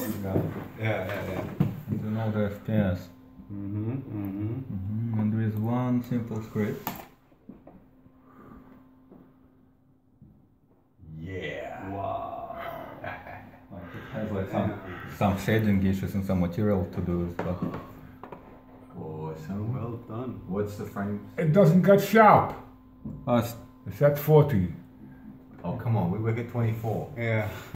Yeah. You know the FPS. And there is one simple script. Yeah. Wow. Like it has like some shading issues and some material to do stuff. Awesome. Well done. What's the frame? It doesn't get sharp. Uh, It's at 40. Oh, come on. We work at 24. Yeah.